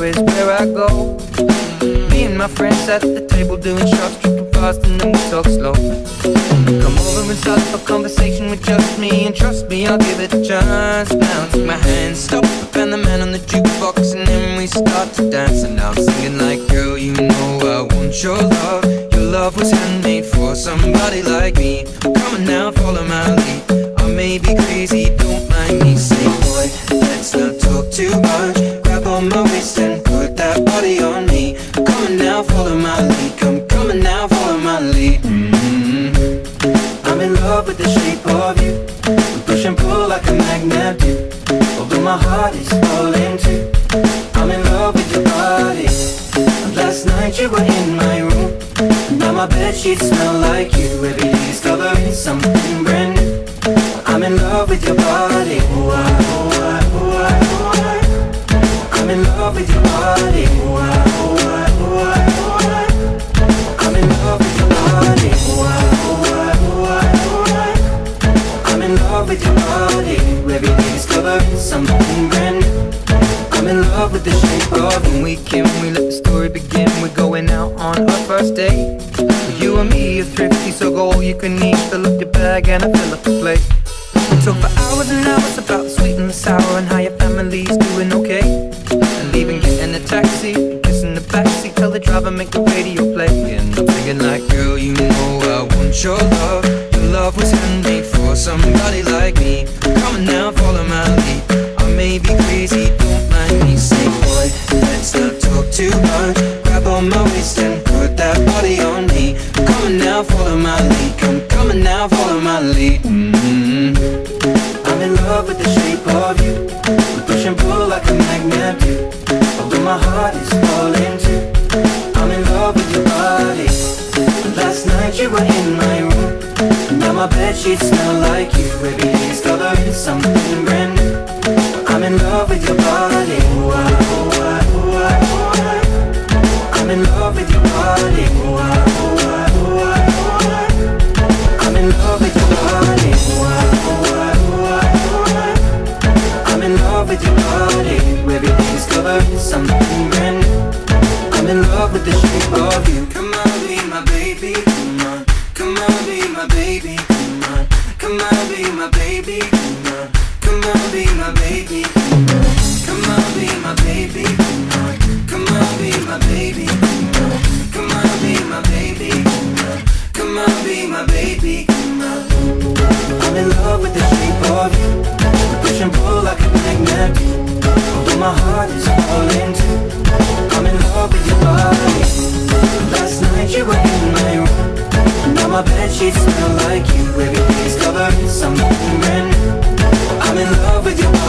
bar is where I go. Me and my friends at the table doing shots, tripping fast and then we talk slow. Come over and start up a conversation with just me, and trust me, I'll give it a chance. Now take my hand, stop, and the man on the jukebox, and then we start to dance. And I'm singing like, girl, you know I want your love. Your love was handmade for somebody like me. Come on now, follow my lead. I may be crazy, don't mind me. Say, boy, let's not talk too much. Grab on my waist and put that body on me. Come on now, follow my lead. Come on now, follow my lead. I'm in love with the shape of you. We push and pull like a magnet do. Although my heart is falling too. I'm in love with your body. Last night you were in my room. Now my bedsheets smell like you. Every day discovering something brand new. I'm in love with your body. Oh, I, oh, I, oh, I, oh, I. I'm in love with your body. Oh, I, oh, I, oh, I, oh, I. I'm in love with your body. Oh, I, oh, I, oh, I, oh, I. I'm in love with your body. Every day discovering something brand new. I'm in love with the shape of you. When we let the story begin. We're going out on our first date. You and me are thrifty, so go all you can eat. Fill up your bag and I fill up the plate. We talk for hours and hours about the sweet and the sour, and how your family's doing okay. And leaving, getting a taxi, kissing the backseat, tell the driver make the radio play. And I'm thinking like, girl, you know I want your love. Your love was handmade for somebody like me. Come on now, follow my lead. I may be crazy, don't mind me. Say, boy, let's not talk too much. Grab on my waist and put that body on me. Come on now, follow my lead. Come on now, follow my lead. I'm in love with the shape of you. We push and pull like a magnet do. Although my heart is falling too. I'm in love with your body. Last night you were in my room. Now my bedsheets smell like you. Every day discovering something brand new. I'm in love with your body. Oh, I, oh, I, oh, I, oh, I. I'm in love with your body. Oh, I, oh, I, oh, I, oh, I. I'm in love with your body. Oh, I, oh, I, oh, I, oh, I. I'm in love with your body. Every day discovering something brand new. I'm in love with the shape of you. Come on, be my baby. Come on, come on, be my baby. Come on, come on, be my baby. Come on. Come on, be my baby. Come on, be my baby. Come on, be my baby. Come on, be my baby. Come on, be my baby. I'm in love with the shape of you. Push and pull like a magnet. Although my heart is falling too. I'm in love with your body. Last night you were in my room. Now my bedsheets smell like you. Every day discovering something brand new. I'm in love with your